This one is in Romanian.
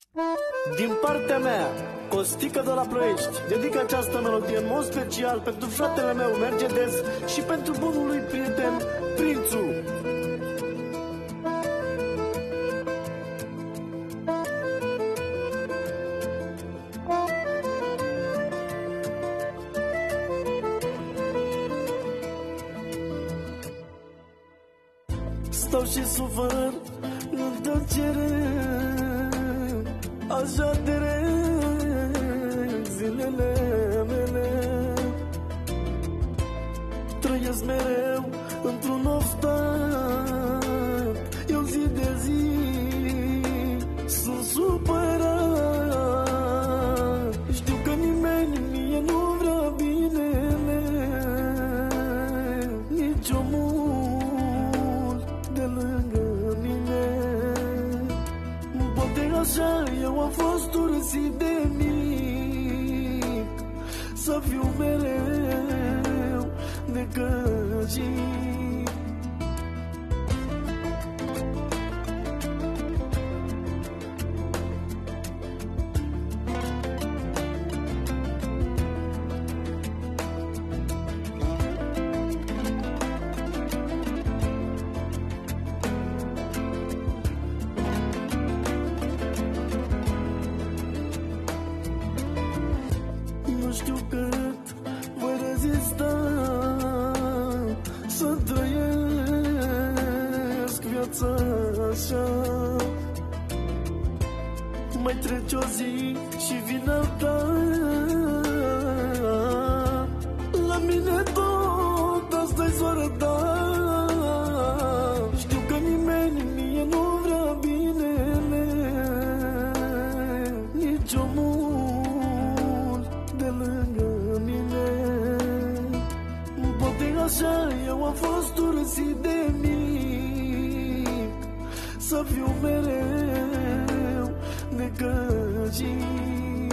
Din partea mea, Costică de la Ploiești, dedic această melodie în mod special pentru fratele meu Mercedes și pentru bunul lui prieten Prințu. Stau și sufăr în tăcere, așa de zilele mele. Trăiesc mereu într-un oftat, eu zi de zi sunt supărat. Știu că nimeni mie nu vrea binele, nici omul de lângă mine. Poate așa eu am fost urât de mic, să fiu mereu necăjit. Nu știu cât voi rezista să trăiesc viața așa. Mai trece o zi și vine alta, la mine tot asta-i soarta. Știu că nimeni mie nu vrea binele, nici omul de lângă mine. Poate așa eu am fost urât de mic, să fiu mereu necăjit.